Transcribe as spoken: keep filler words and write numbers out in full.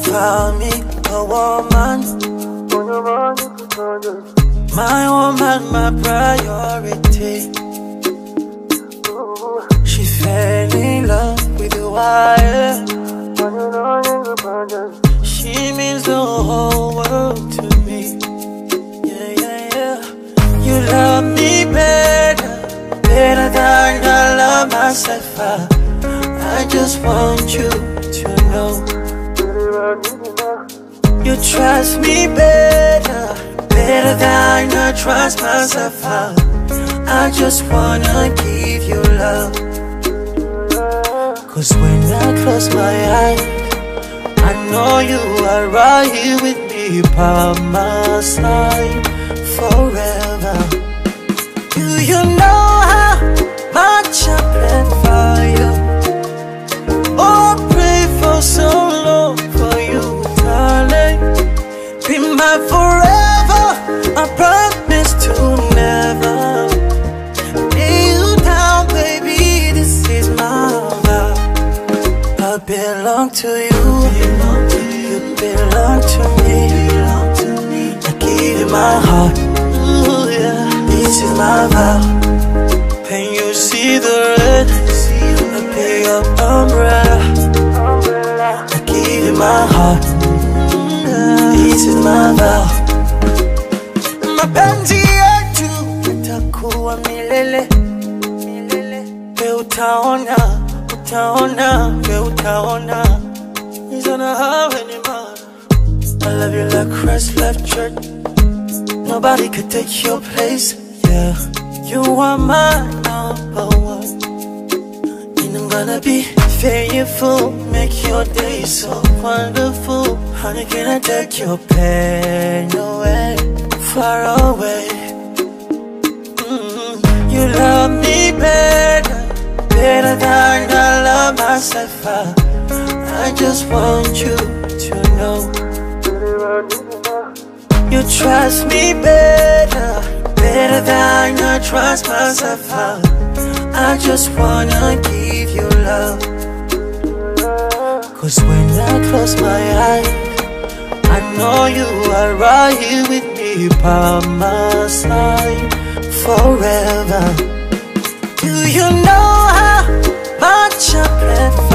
call me a woman. My woman, my priority. She fell in love with the wire. She means the whole world to me. Yeah, yeah, yeah. You love me better, better than I love myself. I, I just want you to know. You trust me better, better than I trust myself. I, I just wanna give you love. Cause when I close my eyes, I know you are right here with me by my side forever. Do you know how much I plan for you? Oh, I pray for so long for you, darling. Be my forever, I promise to never lay you down, baby, this is my vow. I belong to you, you belong to me. I give you my heart, ooh, yeah. This is my vow. And you see the red, I pick up umbrella. I give you my heart, yeah. This is my vow. Mapenzi yetu itakuwa milele. We utaona, utaona, we utaona. It's gonna have any man. I love you like Christ left church. Nobody could take your place, yeah. You are my number one, and I'm gonna be faithful, make your day so wonderful. Honey, can I take your pain away, far away? Mm-hmm. You love me better, better than I love myself. I, I just want you to know. You trust me better, better than I trust myself. I, I just wanna give you love. Cause when I close my eyes, I know you are right here with me by my side forever. Do you know how much I plan